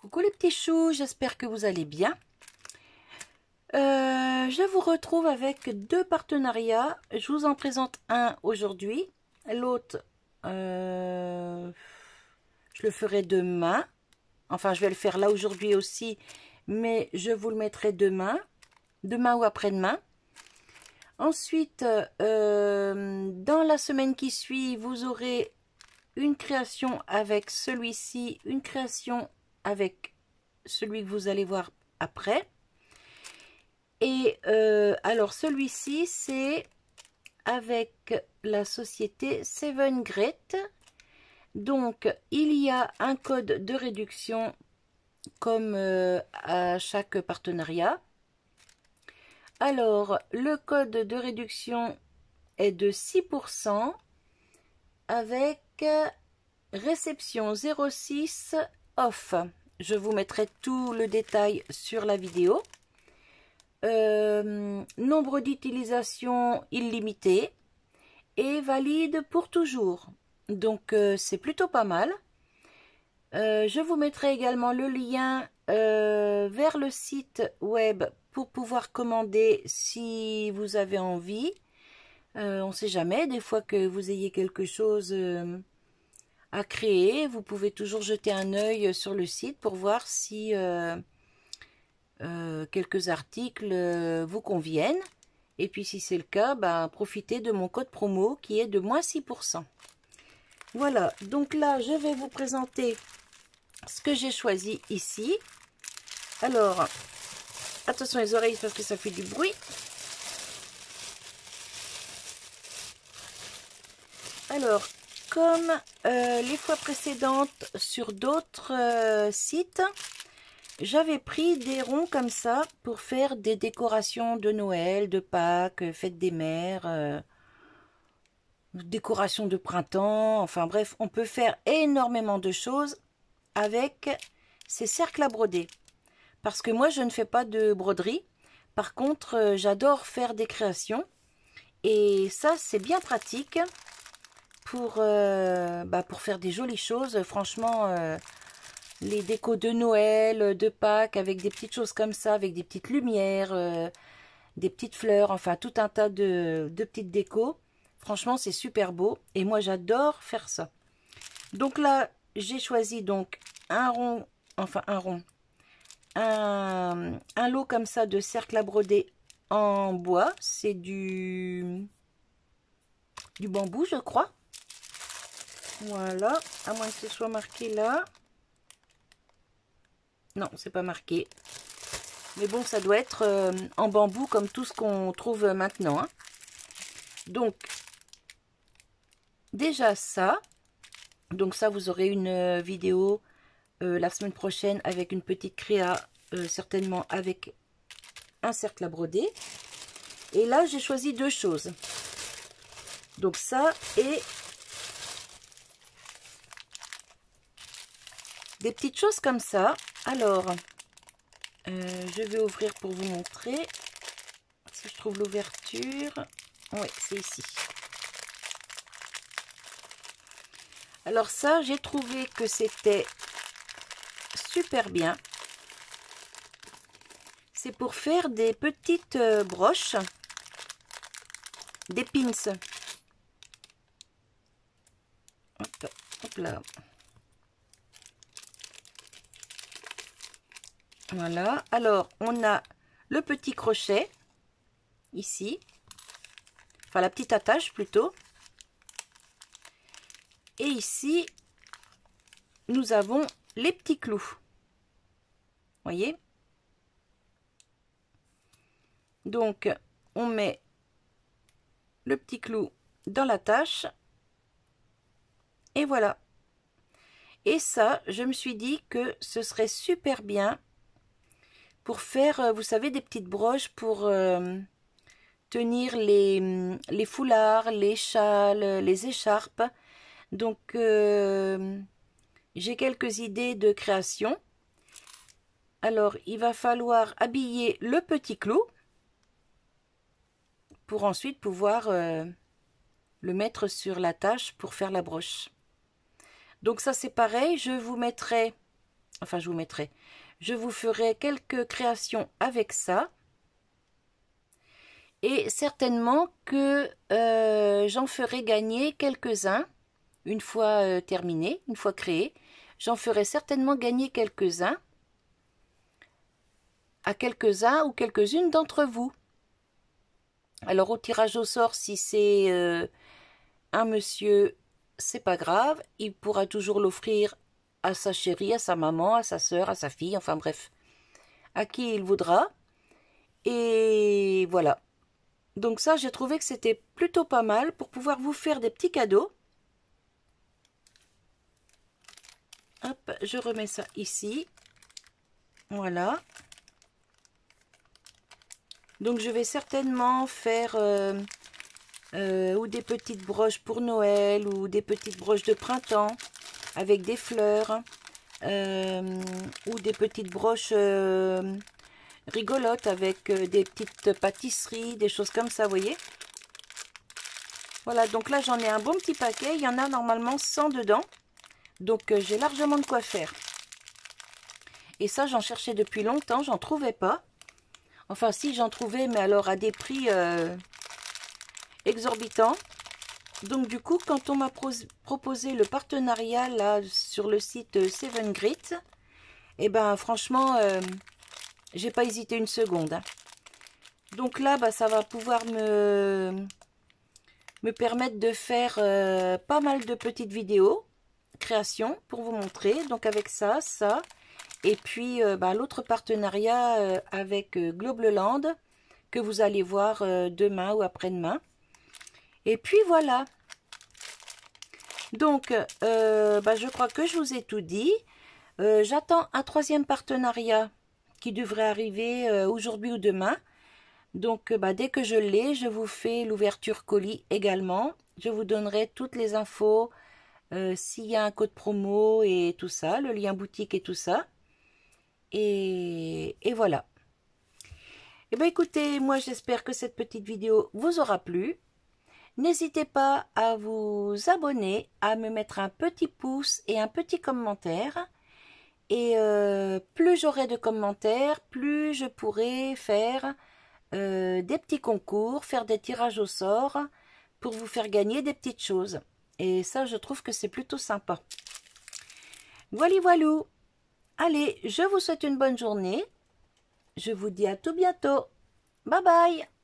Coucou les petits choux, j'espère que vous allez bien. Je vous retrouve avec deux partenariats. Je vous en présente un aujourd'hui. L'autre, je le ferai demain. Enfin, je vais le faire là aujourd'hui aussi, mais je vous le mettrai demain ou après-demain. Ensuite, dans la semaine qui suit, vous aurez une création avec celui-ci, une création avec celui que vous allez voir après. Et alors celui-ci, c'est avec la société Seven Great. Donc, il y a un code de réduction comme à chaque partenariat. Alors, le code de réduction est de 6% avec réception 06 off. Je vous mettrai tout le détail sur la vidéo. Nombre d'utilisation illimité et valide pour toujours. Donc, c'est plutôt pas mal. Je vous mettrai également le lien vers le site web pour pouvoir commander si vous avez envie. On ne sait jamais, des fois que vous ayez quelque chose à créer, vous pouvez toujours jeter un œil sur le site pour voir si quelques articles vous conviennent. Et puis si c'est le cas, bah, profitez de mon code promo qui est de moins 6%. Voilà, donc là je vais vous présenter ce que j'ai choisi ici. Alors, attention les oreilles parce que ça fait du bruit. Alors, comme les fois précédentes sur d'autres sites, j'avais pris des ronds comme ça pour faire des décorations de Noël, de Pâques, fête des mères, décoration de printemps. Enfin bref, on peut faire énormément de choses avec ces cercles à broder. Parce que moi, je ne fais pas de broderie. Par contre, j'adore faire des créations. Et ça, c'est bien pratique pour faire des jolies choses. Franchement, les décos de Noël, de Pâques, avec des petites choses comme ça, avec des petites lumières, des petites fleurs, enfin tout un tas de petites décos. Franchement, c'est super beau. Et moi, j'adore faire ça. Donc là, j'ai choisi donc un rond, un lot comme ça de cercles à broder en bois. C'est du bambou, je crois. Voilà, à moins que ce soit marqué là. Non, c'est pas marqué. Mais bon, ça doit être en bambou comme tout ce qu'on trouve maintenant. Hein. Donc, déjà ça. Donc ça, vous aurez une vidéo la semaine prochaine avec une petite créa, certainement avec un cercle à broder. Et là, j'ai choisi deux choses. Donc ça et des petites choses comme ça. Alors, je vais ouvrir pour vous montrer. Si je trouve l'ouverture. Oui, c'est ici. Alors ça, j'ai trouvé que c'était super bien. C'est pour faire des petites broches, des pins. Hop, hop là. Voilà. Alors, on a le petit crochet ici. Enfin, la petite attache plutôt. Et ici, nous avons les petits clous. Voyez? Donc, on met le petit clou dans l'attache. Et voilà. Et ça, je me suis dit que ce serait super bien pour faire, vous savez, des petites broches pour tenir les foulards, les châles, les écharpes. Donc, j'ai quelques idées de création. Alors, il va falloir habiller le petit clou pour ensuite pouvoir le mettre sur l'attache pour faire la broche. Donc ça, c'est pareil. Je vous mettrai Enfin, je vous mettrai. Je vous ferai quelques créations avec ça. Et certainement que j'en ferai gagner quelques-uns une fois terminé, une fois créé. J'en ferai certainement gagner quelques-uns à quelques-uns ou quelques-unes d'entre vous. Alors au tirage au sort, si c'est un monsieur, c'est pas grave, il pourra toujours l'offrir à sa chérie, à sa maman, à sa sœur, à sa fille, enfin bref, à qui il voudra. Et voilà. Donc ça, j'ai trouvé que c'était plutôt pas mal pour pouvoir vous faire des petits cadeaux. Hop, je remets ça ici. Voilà. Donc je vais certainement faire ou des petites broches pour Noël ou des petites broches de printemps avec des fleurs ou des petites broches rigolotes avec des petites pâtisseries, des choses comme ça, vous voyez. Voilà, donc là j'en ai un bon petit paquet, il y en a normalement 100 dedans, donc j'ai largement de quoi faire. Et ça j'en cherchais depuis longtemps, j'en trouvais pas. Enfin si, j'en trouvais, mais alors à des prix exorbitants. Donc du coup, quand on m'a proposé le partenariat là sur le site Seven Grit, et ben franchement, j'ai pas hésité une seconde. Hein. Donc là, bah, ça va pouvoir me permettre de faire pas mal de petites vidéos, créations pour vous montrer. Donc avec ça, et puis bah, l'autre partenariat avec Globleland que vous allez voir demain ou après-demain. Et puis voilà. Donc, bah, je crois que je vous ai tout dit. J'attends un troisième partenariat qui devrait arriver aujourd'hui ou demain. Donc, bah, dès que je l'ai, je vous fais l'ouverture colis également. Je vous donnerai toutes les infos, s'il y a un code promo et tout ça, le lien boutique et tout ça. Et voilà. Et bien écoutez, moi j'espère que cette petite vidéo vous aura plu. N'hésitez pas à vous abonner, à me mettre un petit pouce et un petit commentaire. Et plus j'aurai de commentaires, plus je pourrai faire des petits concours, faire des tirages au sort pour vous faire gagner des petites choses. Et ça, je trouve que c'est plutôt sympa. Voilà, voilou. Allez, je vous souhaite une bonne journée. Je vous dis à tout bientôt. Bye bye.